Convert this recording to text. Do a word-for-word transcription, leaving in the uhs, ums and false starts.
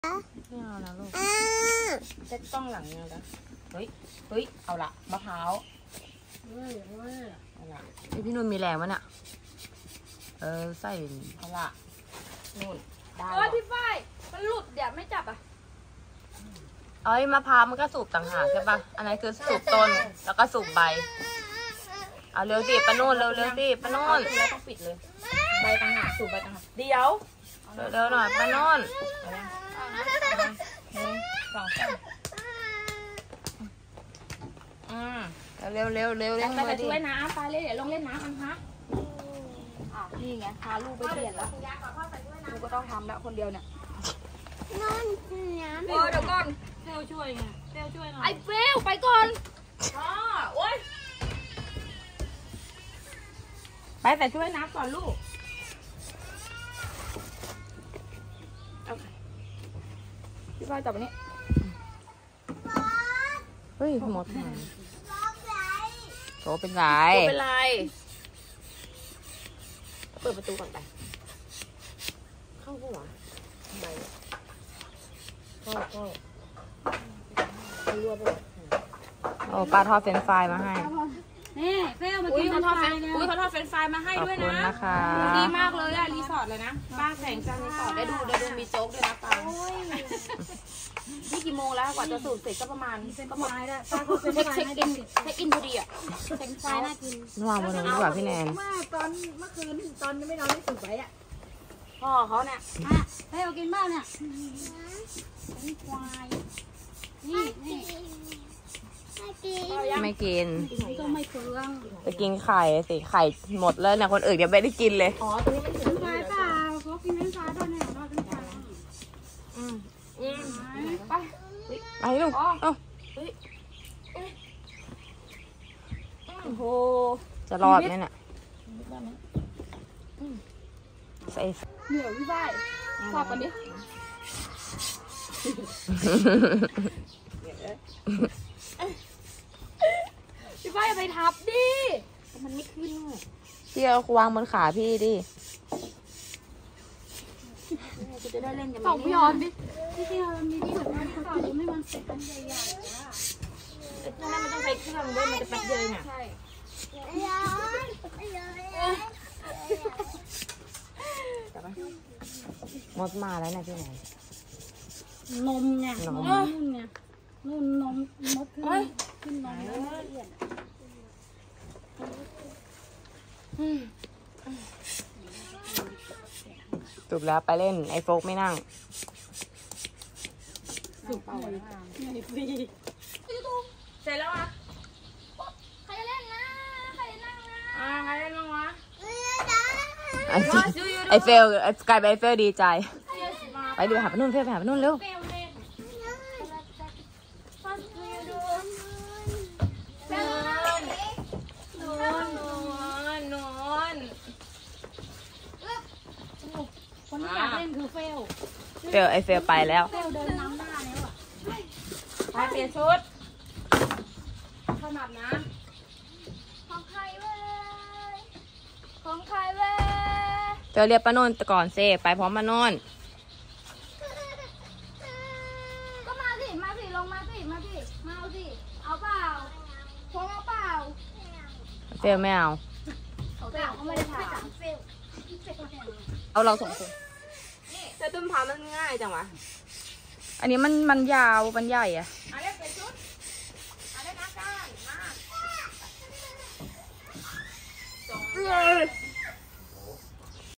ไม่เอานะลูกเซ็ตกล้องหลังเนี่ยนะเฮ้ยเฮ้ยเอาละมะพร้าวเอาละไอพี่นุ่นมีแรงมั้ยเนี่ยเออใส่เอาละนุ่นได้โอ้ยพี่ฝ้ายมันหลุดเดี๋ยวไม่จับอ่ะเอ้ยมะพร้าวมันก็สูบต่างหากใช่ปะอันนี้คือสูบต้นแล้วก็สูบใบเอาเร็วสิปะนุ่นเร็วเร็วสิปะนุ่นแล้วต้องปิดเลยใบต่างหากสูบใบต่างหากเดี๋ยวเร็วๆหน่อยปะนุ่นเอานะหนึ่งสองสามอืมเร็วเร็วเร็วเร็วไปช่วยน้ำไปเลยเดี๋ยวลงเล่นน้ำกันฮะอ่ะนี่ไงพาลูกไปเปลี่ยนแล้วลูกก็ต้องทำแล้วคนเดียวเนี่ยนอนน้ำเดี๋ยวก่อนเฟลช่วยไงเฟลช่วยหน่อยไอ้เฟลไปก่อนอ๋อโอ๊ยไปแต่ช่วยน้ำก่อนลูกพี่ฝ้ายจับอันนี้เฮ้ยหมดโตเป็นไรเป็นไรเปิดประตูก่อนไปเข้าหัวไปเข้าเข้าโอ้ป้าทอดเฟรนช์ฟรายมาให้นี่เฟลมากินทอดเฟรนช์อุ้ยเขาทอดเฟรนช์ฟรายมาให้ด้วยนะนะคะดีมากเลยอะรีสอร์ทเลยนะป้าแข่งจังรีสอร์ทได้ดูได้ดูมีโจ๊กด้วยนะป้านี่กี่โมงแล้วกว่าจะสูบเสร็จก็ประมาณก็หมดเช็คเช็คอินเช็คอินพอดีอะเฟรนช์ฟรายน่ากินวางบนนี้ดีกว่าพี่แนนว่าตอนเมื่อคืนตอนไม่นอนไม่สูบไว้อะพ่อเขาเนี่ยให้เรากินบ้างเนี่ยนี่ควายนี่นี่ไม่กินก็ไม่เปลืองจะกินไข่สิไข่หมดแล้วเนี่ยคนอื่นยังไม่ได้กินเลยอ๋อตรงนี้มันถึงไข่เปล่าเขากินน้ำชาด้วยเนี่ยนอนน้ำชาอืมอืมไปไปลูกเอ้าโอ้โหจะรอดไหมเนี่ยใส่เหนียวพี่ฝ้ายชอบกันดิพี่ฝ้ายไปทับดิมันไม่ขึ้นพี่เอาวางบนขาพี่ดิจะได้เล่นกันสองพี่ออนดิพี่ที่มันมีที่แบบนั้นต่อจะไม่มันเสร็จกันใหญ่ๆอ่ะนั่นมันต้องใช้เครื่องด้วยมันจะแป๊บเดียวเนี่ยใช่หมดมาแล้วนะพี่ไหนนมไงนมไงนุ่นนมมดขึ้นขึ้นนมแล้วละเอียดจบแล้วไปเล่นไอโฟกไม่นั่งสุกเป่าฟรีเสร็จแล้วอ่ะใครจะเล่นนะใครจะนั่งนะอ่าใครจะนั่งวะไอเฟลไอกลายเป็นไอเฟลดีใจไปดูหาไปนู่นเฟลไปหาไปนู่นเร็วคนที่อยากเล่นคือเฟลเฟลไอเฟลไปแล้วเฟลเดินน้ำหน้าแล้วอ่ะไปเปลี่ยนชุดขนาดนะของใครเว้ยของใครเว้ยเฟลเรียกป้านนท์ก่อนเซไปพร้อมป้านนท์ก็มาสิมาสิลงมาสิมาสิมาเอาสิเอาเปล่าพงเอาเปล่าเฟลไม่เอาเขาเปล่าเขาไม่ได้ถามเอาเราสองคนแต่ต้นพามันง่ายจังวะอันนี้มันมันยาวมันใหญ่อะอะไรเป็นชุด